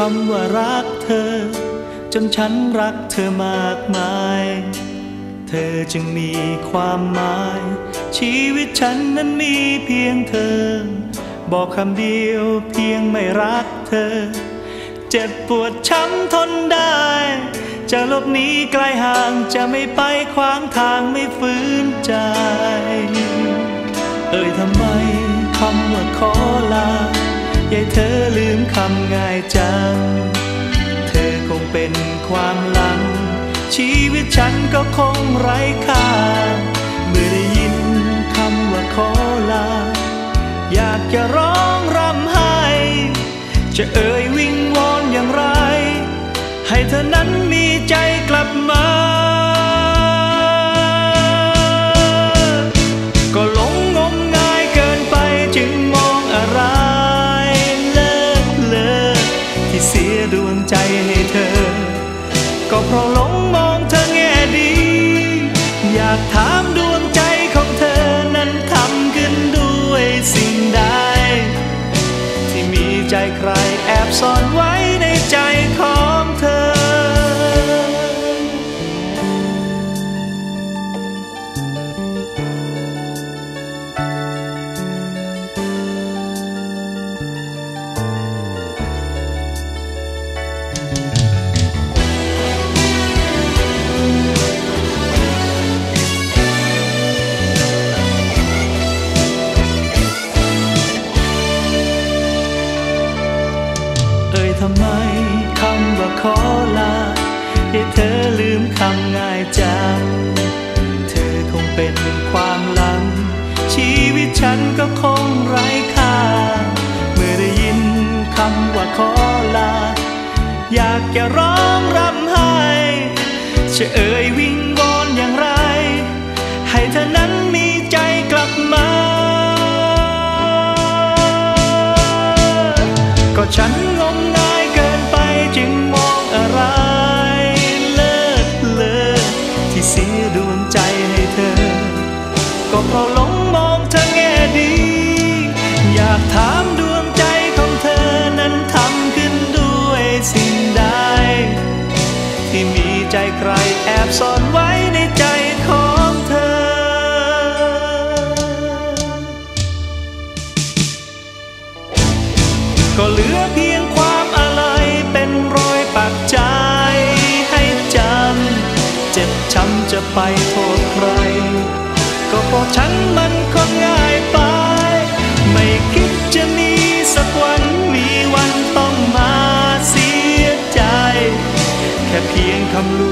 ำว่ารักเธอจนฉันรักเธอมากมายเธอจึงมีความหมายชีวิตฉันนั้นมีเพียงเธอบอกคำเดียวเพียงไม่รักเธอเจ็บปวดช้ำทนได้จะหลบหนีไกลห่างจะไม่ไปขวางทางไม่ฝืนใจทำไมคำว่าขอลาใหญ่เธอลืมคำง่ายจังเธอคงเป็นความหลังชีวิตฉันก็คงไร้ค่าเมื่อได้ยินคำว่าขอลาอยากจะร้องรำไห้จะวิงวอนอย่างไรให้เธอนั้นมีใจกลับมาก็หลงงมงายเกินไปจึงมองอะไรเลิกที่เสียดวงใจให้เธอก็เพราะหลงมองเธอแง่ดีอยากถามดวงใจของเธอนั้นทำขึ้นด้วยสิ่งใดที่มีใจใครแอบซ่อนไว้ในใจของเธอทำไมคำว่าขอลาให้เธอลืมคำง่ายจังเธอคงเป็นความหลังชีวิตฉันก็คงไร้ค่าเมื่อได้ยินคำว่าขอลาอยากจะร้องรำไห้จะวิงวอนอย่างไรให้เธอนั้นมีใจกลับมาก็ฉันงมงายเกินไปจึงมองอะไรเลิกที่เสียดวงใจให้เธอก็เพราะหลงมองเธอแง่ดีอยากถามดวงใจของเธอนั้นทำขึ้นด้วยสิ่งใดที่มีใจใครแอบซ่อนไว้ในใจของเธอก็เหลือเพียงความอะไรเป็นรอยปักใจให้จำเจ็บช้ำจะไปโทษใครก็เพราะฉันมันคนง่ายไปไม่คิดจะมีสักวันมีวันต้องมาเสียใจแค่เพียงคำล